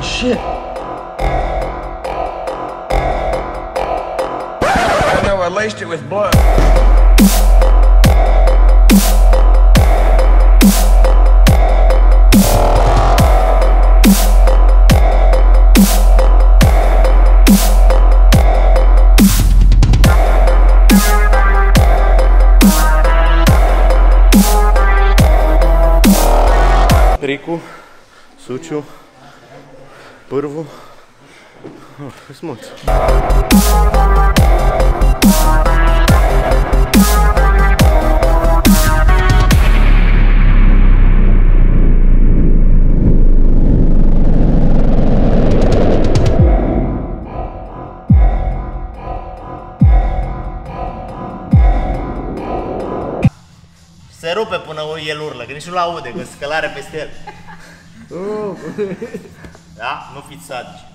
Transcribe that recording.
shit! I know, I laced it with blood. Ricu, Suciu, Pârvu, sunt mulți. Se rupe până el urlă, că nici nu-l aude, că scălare peste el. Da? Nu fiți sadici.